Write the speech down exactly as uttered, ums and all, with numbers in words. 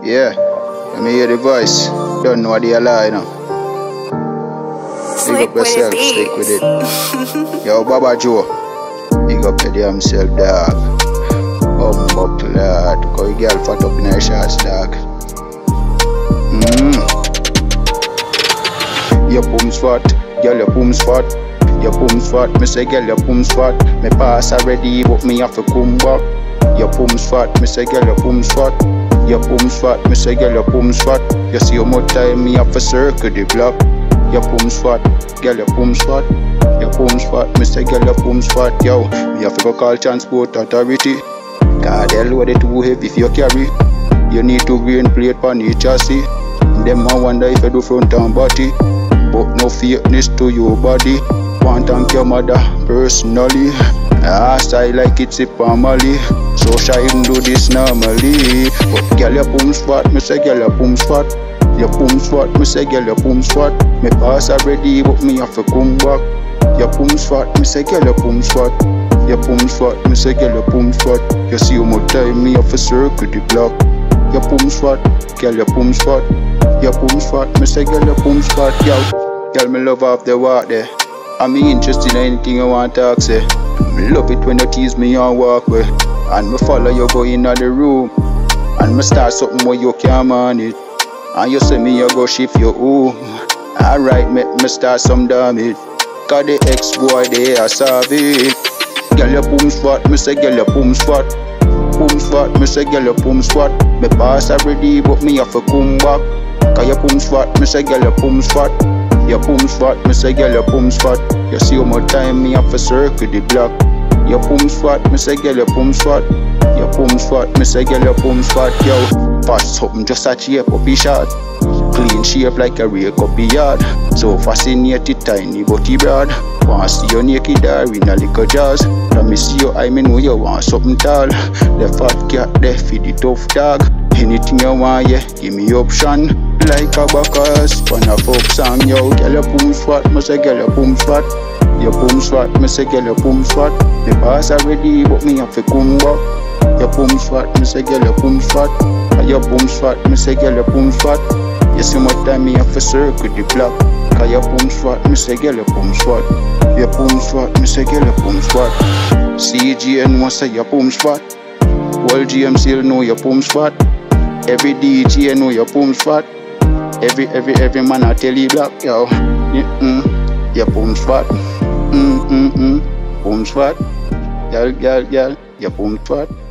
Yeah, let me hear the voice. Don't know what they lie, you know. Big up yourself, stick with it. Yo, Baba Joe, big up your damn self, dog. Humbug lad, cause you girl fat up in her shots, dog. Mmm. Your boom's fat, girl, your boom's fat. Your boom's fat, me say girl, your boom's fat. Me pass already, but me have to come back. Your boom's fat, me say girl, your boom's fat. Your boom's fat, me say girl, your boom's fat. You see how much time me have to circle the block. Your boom's fat, girl, your boom's fat. Your boom's fat, me say girl, your boom's fat. Yo, me have to go call transport authority. God, the load it too heavy if you carry. You need to green plate on the chassis. Them I wonder if you do front and body, but no fakeness to your body. Want to thank your mother personally. I style like it's a family, so shy even do this normally. But girl, your boom's fat, me say girl, your boom's fat. Your boom's fat, me say girl, your boom's fat. Me pass already, but me have to come back. Your boom's fat, me say girl, your boom's fat. Your boom's fat, me say girl, your boom's fat. You see how much time me have to circle the block. Your boom's fat, girl, your boom's fat. Your boom's fat, me say girl, your boom's fat. Yo, girl, me love off the walk there. I'm interested in anything you want to talk, say. Me love it when you tease me and walk away. And me follow you go in the room. And me start something where you can't manage. And you say me you go shift your home. Alright, make me start some damage. Cause the ex-boy they are savage. Girl, your boom's fat, me say girl, your boom's fat. Boom's fat, me say girl, your boom's fat. Me pass already, but me have to come back. Cause your boom's fat, me say girl, your boom's fat. Your boom's fat, me say girl, your boom's fat. You see how much time me have to circle the block. Your boom's fat, me say girl, your boom's fat. Your boom's fat, me say girl, your boom's fat. Yo, fat something just a shape up his shot. Clean shape like a rake up the yard. So fascinated, tiny body broad. Want see your naked there in a little jazz. Let me see your eye, me know you want something tall. The fat cat there feed the tough dog. Anything you want, yeah, give me option. Like a bacchus, when a folk song, yo. Girl, your boom's fat, me say girl, your boom's fat. Your boom's fat, me say girl, your boom's fat. The pass already, but me have to come back. Your boom's fat, me say girl, your boom's fat. Your boom's fat, me say girl, your boom's fat. You see what time me have to circle the block. Cause your boom's fat, me say girl, your boom's fat. Your boom's fat, me say girl, your boom's fat. C G N want say your boom's fat. Whole G M C know your boom's fat. Every D J know your boom's fat. Every every every man I tell you black, yo. Mm-mm. Your boom's fat. Mm-mm-mm. Boom's fat. Girl, girl, girl, your boom's fat.